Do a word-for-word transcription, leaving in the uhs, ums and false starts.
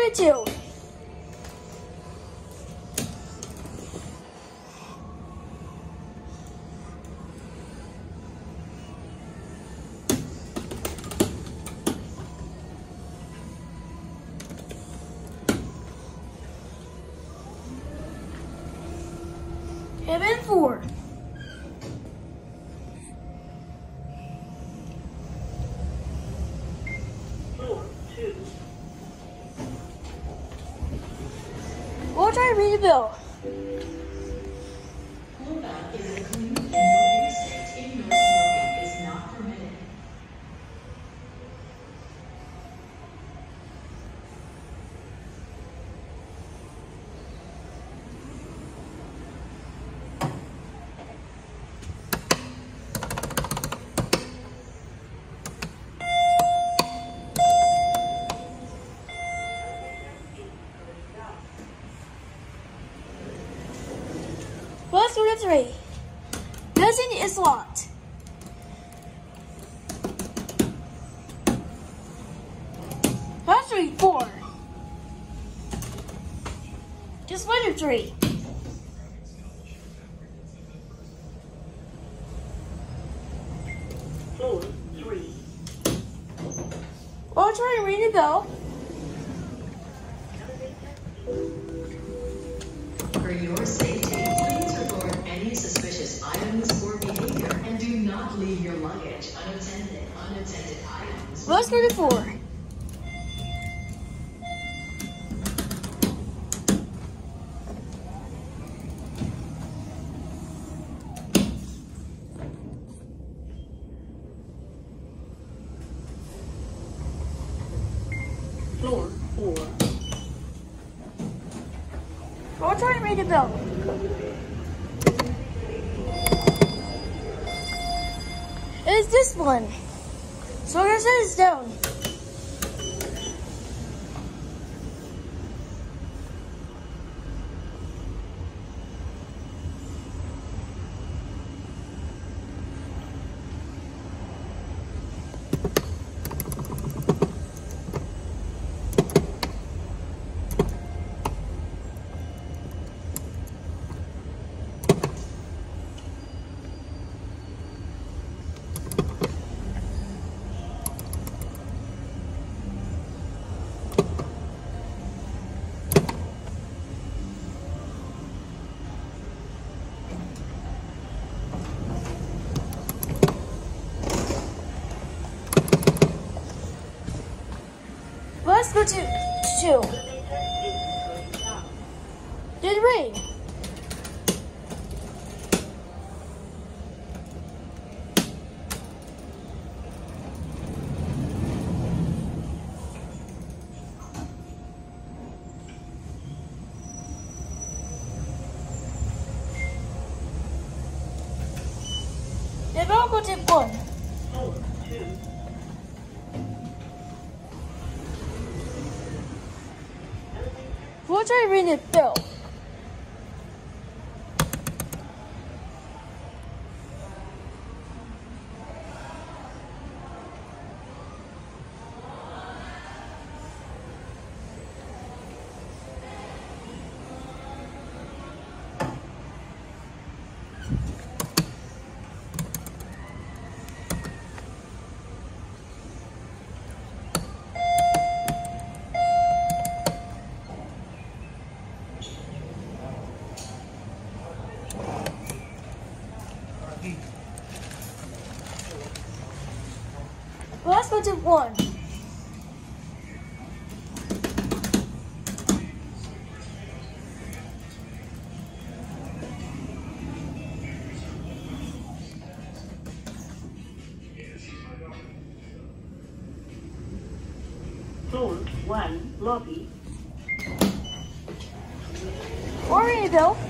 to two. Heaven four. Floor two. We'll try to read the bill. Pullback is a clean indoor real estate. Indoor smoking is not permitted. Let's go to three. Building is locked. Let's read four. Just one of three. Floor three. We'll try to ring the bell. For your safety, please report any suspicious items or behavior and do not leave your luggage unattended. Unattended items. Let's go to four. Floor four. We'll try to ring the bell. It's this one. So we're gonna set this down. Let's go to two. Did it rain? Then I'll go to one. Floor two. We'll try to ring the bell. Let's go to one. Floor one. Lobby. Or ring the bell.